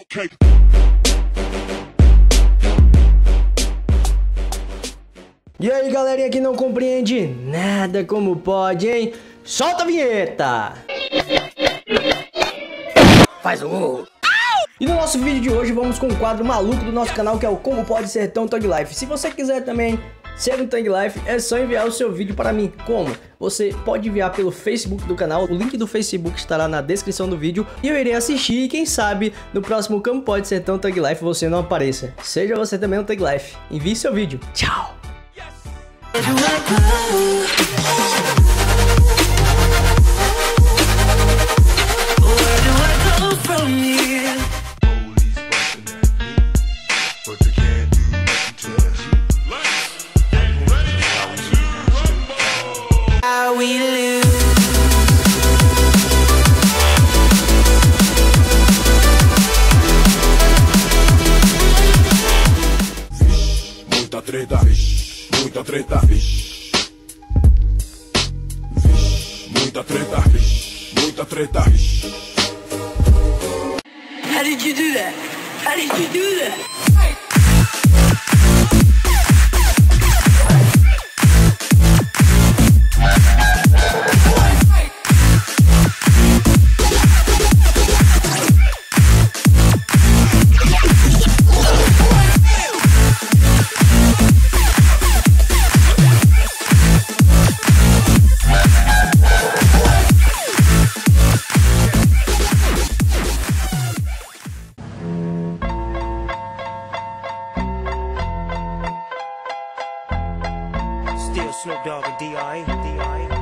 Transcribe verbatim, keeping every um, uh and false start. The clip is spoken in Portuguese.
E aí, galerinha que não compreende nada, como pode, hein? Solta a vinheta! Faz o gol! E no nosso vídeo de hoje vamos com um quadro maluco do nosso canal, que é o Como Pode Ser Tão Thug Life. Se você quiser também ser um Thug Life, é só enviar o seu vídeo para mim. Como? Você pode enviar pelo Facebook do canal, o link do Facebook estará na descrição do vídeo, e eu irei assistir, e quem sabe no próximo Como Pode Ser Tão Thug Life você não apareça. Seja você também um Thug Life. Envie seu vídeo. Tchau! Muita treta, muita treta, muita treta, muita treta. How did you do that? How did you do that? Still Snoop Dogg and D I D I